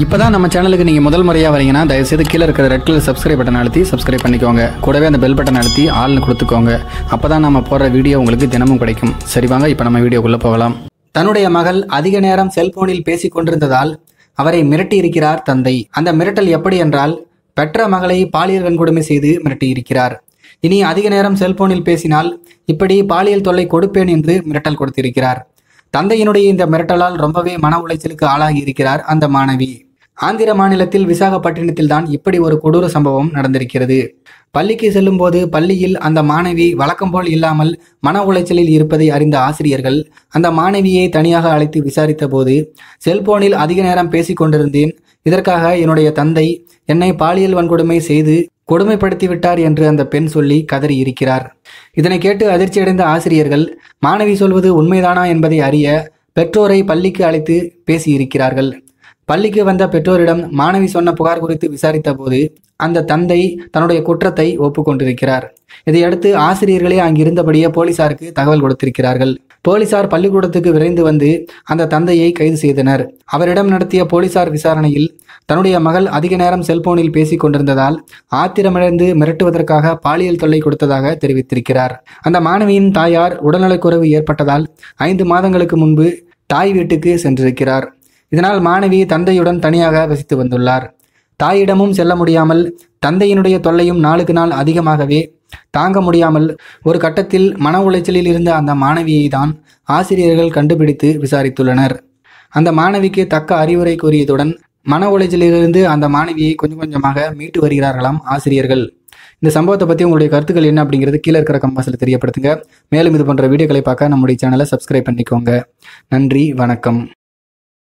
இப்போதான் நம்ம சேனலுக்கு நீங்கள் முதல் முறையாக வரீங்கன்னா தயவுசெய்து கீழே இருக்கிற ரெட் கலர் சப்ஸ்கிரைப் பட்டன் அழுத்தி சப்ஸ்கிரைப் பண்ணிக்கோங்க. கூடவே அந்த பெல் பட்டன் அழுத்தி ஆள்னு கொடுத்துக்கோங்க. அப்போ தான் நம்ம போடுற வீடியோ உங்களுக்கு தினமும் கிடைக்கும். சரி வாங்க இப்போ நம்ம வீடியோக்குள்ளே போகலாம். தன்னுடைய மகள் அதிக நேரம் செல்போனில் பேசிக் கொண்டிருந்ததால் அவரை மிரட்டி இருக்கிறார் தந்தை. அந்த மிரட்டல் எப்படி என்றால், பெற்ற மகளை பாலியல் வன்கொடுமை செய்து மிரட்டியிருக்கிறார். இனி அதிக நேரம் செல்போனில் பேசினால் இப்படி பாலியல் தொல்லை கொடுப்பேன் என்று மிரட்டல் கொடுத்திருக்கிறார். தந்தையினுடைய இந்த மிரட்டலால் ரொம்பவே மன உளைச்சலுக்கு ஆளாகி இருக்கிறார் அந்த மாணவி. ஆந்திர மாநிலத்தில் விசாகப்பட்டினத்தில் தான் இப்படி ஒரு கொடூர சம்பவம் நடந்திருக்கிறது. பள்ளிக்கு செல்லும் போது பள்ளியில் அந்த மாணவி வழக்கம் போல் இல்லாமல் மன உளைச்சலில் இருப்பதை அறிந்த ஆசிரியர்கள் அந்த மாணவியை தனியாக அழைத்து விசாரித்த போது, செல்போனில் அதிக நேரம் பேசிக் கொண்டிருந்தேன், இதற்காக என்னுடைய தந்தை என்னை பாலியல் வன்கொடுமை செய்து கொடுமைப்படுத்தி விட்டார் என்று அந்த பெண் சொல்லி கதறி இருக்கிறார். இதனை கேட்டு அதிர்ச்சியடைந்த ஆசிரியர்கள் மாணவி சொல்வது உண்மைதானா என்பதை அறிய பெற்றோரை பள்ளிக்கு அழைத்து பேசியிருக்கிறார்கள். பள்ளிக்கு வந்த பெற்றோரிடம் மாணவி சொன்ன புகார் குறித்து விசாரித்த போது அந்த தந்தை தன்னுடைய குற்றத்தை ஒப்புக்கொண்டிருக்கிறார். இதையடுத்து ஆசிரியர்களே அங்கிருந்தபடியே போலீசாருக்கு தகவல் கொடுத்திருக்கிறார்கள். போலீசார் பள்ளிக்கூடத்துக்கு விரைந்து வந்து அந்த தந்தையை கைது செய்தனர். அவரிடம் நடத்திய போலீசார் விசாரணையில் தன்னுடைய மகள் அதிக நேரம் செல்போனில் பேசிக் கொண்டிருந்ததால் ஆத்திரமிழந்து மிரட்டுவதற்காக பாலியல் தொல்லை கொடுத்ததாக தெரிவித்திருக்கிறார். அந்த மாணவியின் தாயார் உடல்நலக்குறைவு ஏற்பட்டதால் 5 மாதங்களுக்கு முன்பு தாய் வீட்டுக்கு சென்றிருக்கிறார். இதனால் மாணவி தந்தையுடன் தனியாக வசித்து வந்துள்ளார். தாயிடமும் செல்ல முடியாமல் தந்தையினுடைய தொல்லையும் நாளுக்கு நாள் அதிகமாகவே தாங்க முடியாமல் ஒரு கட்டத்தில் மன உளைச்சலில் இருந்த அந்த மாணவியை தான் ஆசிரியர்கள் கண்டுபிடித்து விசாரித்துள்ளனர். அந்த மாணவிக்கு தக்க அறிவுரை கூறியதுடன் மன உளைச்சலிலிருந்து அந்த மாணவியை கொஞ்சம் கொஞ்சமாக மீட்டு வருகிறார்களாம் ஆசிரியர்கள். இந்த சம்பவத்தை பற்றி உங்களுடைய கருத்துக்கள் என்ன அப்படிங்கிறது கீழே இருக்கிற கமெண்ட்ஸில் தெரியப்படுத்துங்க. மேலும் இது போன்ற வீடியோக்களை பார்க்க நம்முடைய சேனலை சப்ஸ்கிரைப் பண்ணிக்கோங்க. நன்றி, வணக்கம்.